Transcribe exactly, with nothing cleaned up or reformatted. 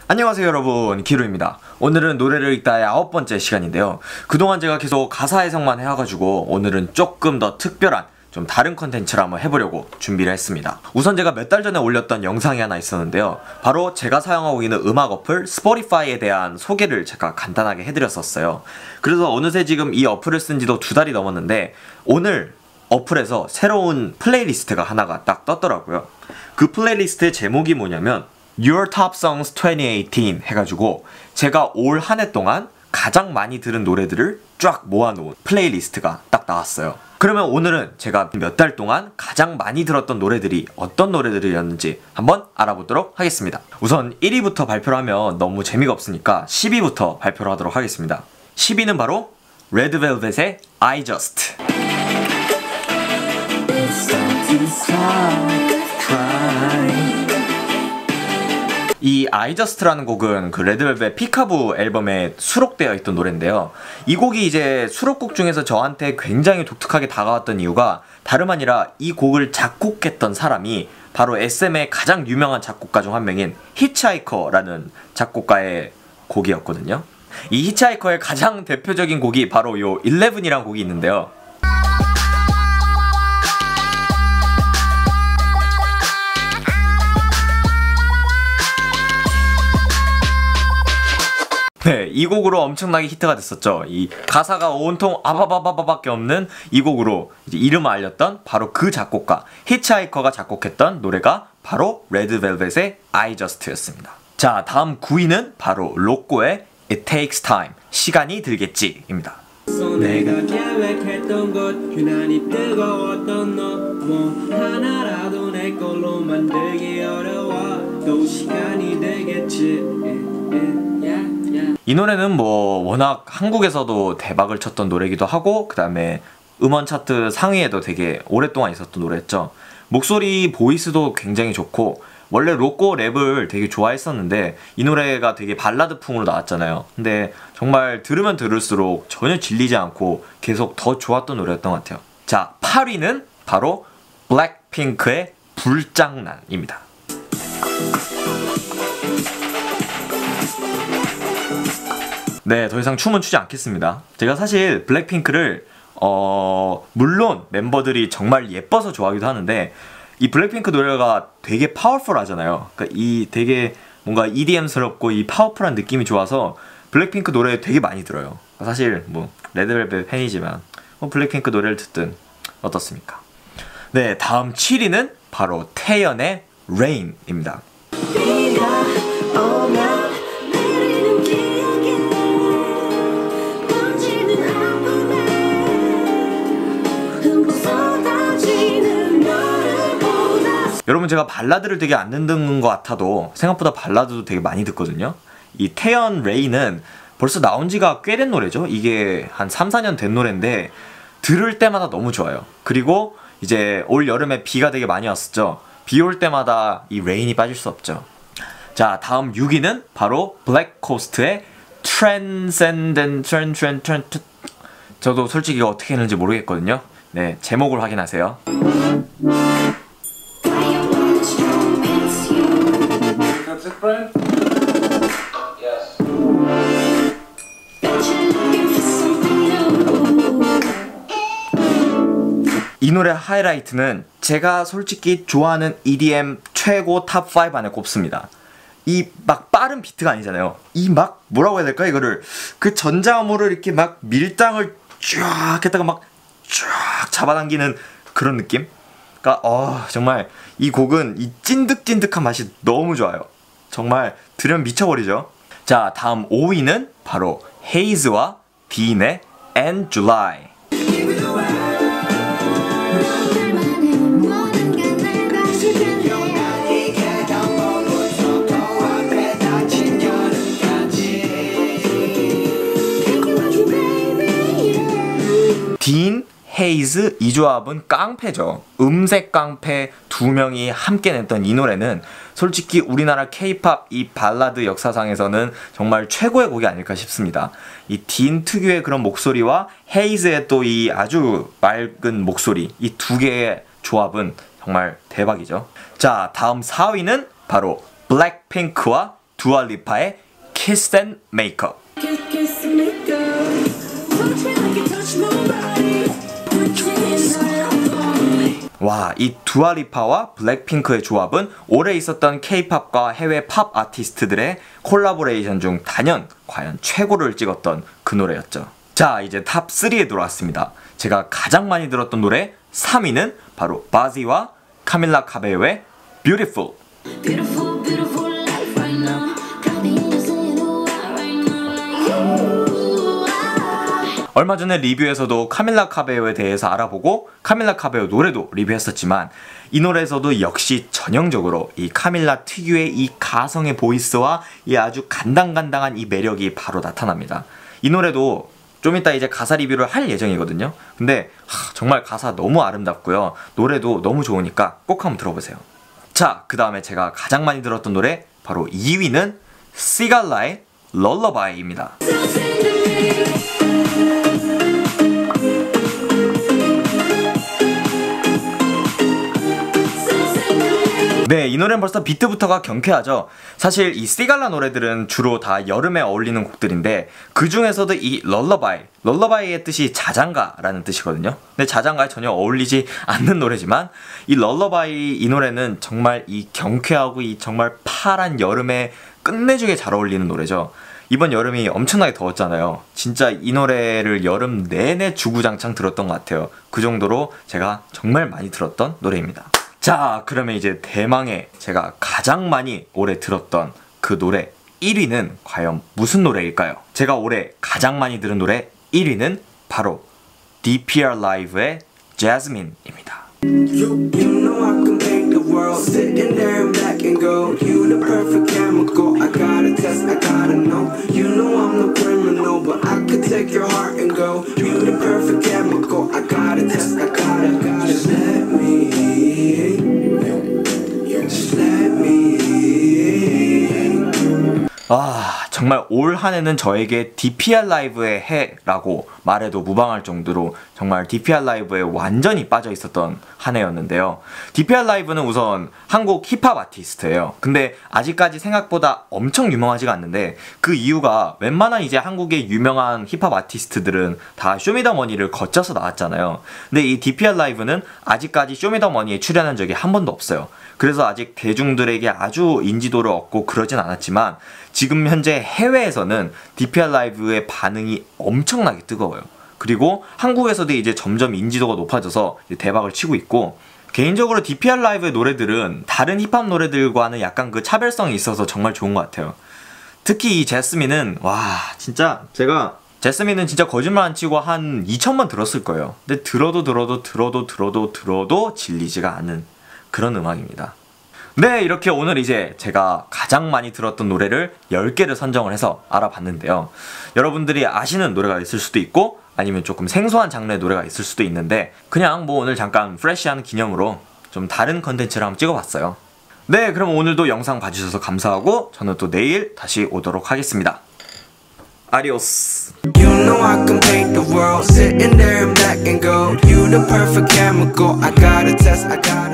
안녕하세요 여러분, 기루입니다. 오늘은 노래를 읽다의 아홉 번째 시간인데요. 그동안 제가 계속 가사 해석만 해와가지고 오늘은 조금 더 특별한 좀 다른 컨텐츠를 한번 해보려고 준비를 했습니다. 우선 제가 몇 달 전에 올렸던 영상이 하나 있었는데요. 바로 제가 사용하고 있는 음악 어플 스포티파이에 대한 소개를 제가 간단하게 해드렸었어요. 그래서 어느새 지금 이 어플을 쓴 지도 두 달이 넘었는데 오늘 어플에서 새로운 플레이리스트가 하나가 딱 떴더라고요. 그 플레이리스트의 제목이 뭐냐면 Your Top Songs 이천십팔 해가지고 제가 올 한 해 동안 가장 많이 들은 노래들을 쫙 모아놓은 플레이리스트가 딱 나왔어요. 그러면 오늘은 제가 몇 달 동안 가장 많이 들었던 노래들이 어떤 노래들이었는지 한번 알아보도록 하겠습니다. 우선 일 위부터 발표를 하면 너무 재미가 없으니까 십 위부터 발표를 하도록 하겠습니다. 십 위는 바로 레드벨벳의 I Just. 이 I Just라는 곡은 그 레드벨벳 피카부 앨범에 수록되어 있던 노래인데요. 이 곡이 이제 수록곡 중에서 저한테 굉장히 독특하게 다가왔던 이유가 다름 아니라 이 곡을 작곡했던 사람이 바로 에스엠의 가장 유명한 작곡가 중 한 명인 히치하이커라는 작곡가의 곡이었거든요. 이 히치하이커의 가장 대표적인 곡이 바로 요 십일이라는 곡이 있는데요. 네, 이 곡으로 엄청나게 히트가 됐었죠. 이 가사가 온통 아바바바바밖에 없는 이 곡으로 이제 이름을 알렸던 바로 그 작곡가 히치하이커가 작곡했던 노래가 바로 레드벨벳의 I Just였습니다. 자, 다음 구 위는 바로 로꼬의 It Takes Time, 시간이 들겠지 입니다. 내가 계획했던 것 유난히 뜨거웠던 너 뭐 하나라도 내 걸로 만들기 어려워 또 시간이 되겠지. 이 노래는 뭐 워낙 한국에서도 대박을 쳤던 노래기도 하고 그 다음에 음원 차트 상위에도 되게 오랫동안 있었던 노래였죠. 목소리 보이스도 굉장히 좋고 원래 로꼬 랩을 되게 좋아했었는데 이 노래가 되게 발라드풍으로 나왔잖아요. 근데 정말 들으면 들을수록 전혀 질리지 않고 계속 더 좋았던 노래였던 것 같아요. 자, 팔 위는 바로 블랙핑크의 불장난입니다. 네, 더 이상 춤은 추지 않겠습니다. 제가 사실 블랙핑크를 어... 물론 멤버들이 정말 예뻐서 좋아하기도 하는데 이 블랙핑크 노래가 되게 파워풀하잖아요. 그러니까 이 되게 뭔가 이디엠스럽고 이 파워풀한 느낌이 좋아서 블랙핑크 노래 되게 많이 들어요. 사실 뭐 레드벨벳 팬이지만 뭐 블랙핑크 노래를 듣든 어떻습니까? 네, 다음 칠 위는 바로 태연의 Rain입니다. 여러분, 제가 발라드를 되게 안 듣는 것 같아도 생각보다 발라드도 되게 많이 듣거든요. 이 태연 레이는 벌써 나온 지가 꽤 된 노래죠. 이게 한 삼, 사 년 된 노래인데 들을 때마다 너무 좋아요. 그리고 이제 올 여름에 비가 되게 많이 왔었죠. 비 올 때마다 이 레인이 빠질 수 없죠. 자, 다음 육 위는 바로 블랙코스트의 Transcendent 트렌 트렌 트렌 저도 솔직히 이거 어떻게 했는지 모르겠거든요. 네, 제목을 확인하세요. 이 노래 하이라이트는 제가 솔직히 좋아하는 이디엠 최고 탑 오 안에 꼽습니다. 이 막 빠른 비트가 아니잖아요. 이 막 뭐라고 해야 될까 이거를 그 전자음으로 이렇게 막 밀당을 쫙 했다가 막 쫙 잡아당기는 그런 느낌? 그러니까 어, 정말 이 곡은 이 찐득찐득한 맛이 너무 좋아요. 정말 들으면 미쳐버리죠. 자, 다음 오 위는 바로 헤이즈와 딘의 And July. 딘, 헤이즈 이 조합은 깡패죠. 음색 깡패 두 명이 함께 냈던 이 노래는 솔직히 우리나라 케이팝 이 발라드 역사상에서는 정말 최고의 곡이 아닐까 싶습니다. 이 딘 특유의 그런 목소리와 헤이즈의 또 이 아주 맑은 목소리, 이 두 개의 조합은 정말 대박이죠. 자, 다음 사 위는 바로 블랙핑크와 두아리파의 Kiss and Make Up. 와, 이 두아리파와 블랙핑크의 조합은 올해 있었던 K-팝과 해외 팝 아티스트들의 콜라보레이션 중 단연 과연 최고를 찍었던 그 노래였죠. 자, 이제 탑 쓰리에 들어왔습니다. 제가 가장 많이 들었던 노래 삼 위는 바로 바지와 카밀라 카베요의 Beautiful. Beautiful, beautiful life right now. 얼마 전에 리뷰에서도 카밀라 카베요에 대해서 알아보고 카밀라 카베요 노래도 리뷰했었지만 이 노래에서도 역시 전형적으로 이 카밀라 특유의 이 가성의 보이스와 이 아주 간당간당한 이 매력이 바로 나타납니다. 이 노래도 좀 이따 이제 가사 리뷰를 할 예정이거든요. 근데 하, 정말 가사 너무 아름답고요. 노래도 너무 좋으니까 꼭 한번 들어보세요. 자, 그 다음에 제가 가장 많이 들었던 노래 바로 이 위는 시갈라의 럴러바이입니다. 네, 이 노래는 벌써 비트부터가 경쾌하죠. 사실 이 시갈라 노래들은 주로 다 여름에 어울리는 곡들인데 그 중에서도 이 럴러바이, 럴러바이의 뜻이 자장가라는 뜻이거든요. 근데 자장가에 전혀 어울리지 않는 노래지만 이 럴러바이 이 노래는 정말 이 경쾌하고 이 정말 파란 여름에 끝내주게 잘 어울리는 노래죠. 이번 여름이 엄청나게 더웠잖아요. 진짜 이 노래를 여름 내내 주구장창 들었던 것 같아요. 그 정도로 제가 정말 많이 들었던 노래입니다. 자, 그러면 이제 대망의 제가 가장 많이 올해 들었던 그 노래 일 위는 과연 무슨 노래일까요? 제가 올해 가장 많이 들은 노래 일 위는 바로 디피알 라이브의 Jasmine입니다. You, you know I can make the world sitting there in black and gold. You the perfect chemical. I gotta test, I gotta know. You know I'm no criminal, but I could take your heart and go. You the perfect chemical. I gotta test, I gotta, gotta. Just let me, just let me. 아, 정말 올 한 해는 저에게 디피알 라이브의 해라고 말해도 무방할 정도로 정말 디피알 라이브에 완전히 빠져 있었던 한 해였는데요. 디피알 라이브는 우선 한국 힙합 아티스트예요. 근데 아직까지 생각보다 엄청 유명하지가 않는데 그 이유가 웬만한 이제 한국의 유명한 힙합 아티스트들은 다 쇼미더머니를 거쳐서 나왔잖아요. 근데 이 디피알 라이브는 아직까지 쇼미더머니에 출연한 적이 한 번도 없어요. 그래서 아직 대중들에게 아주 인지도를 얻고 그러진 않았지만 지금 현재 해외에서는 디피알 라이브의 반응이 엄청나게 뜨거워요. 그리고 한국에서도 이제 점점 인지도가 높아져서 대박을 치고 있고, 개인적으로 디피알 라이브의 노래들은 다른 힙합 노래들과는 약간 그 차별성이 있어서 정말 좋은 것 같아요. 특히 이 제스민은 와 진짜 제가 제스민은 진짜 거짓말 안 치고 한 이천 번 들었을 거예요. 근데 들어도 들어도 들어도 들어도 들어도 질리지가 않은 그런 음악입니다. 네, 이렇게 오늘 이제 제가 가장 많이 들었던 노래를 열 개를 선정을 해서 알아봤는데요. 여러분들이 아시는 노래가 있을 수도 있고 아니면 조금 생소한 장르의 노래가 있을 수도 있는데 그냥 뭐 오늘 잠깐 프레시한 기념으로 좀 다른 컨텐츠를 한번 찍어봤어요. 네, 그럼 오늘도 영상 봐주셔서 감사하고 저는 또 내일 다시 오도록 하겠습니다. 아디오스. You know I can paint the world sitting there in black and gold. You the perfect chemical. I gotta test, I gotta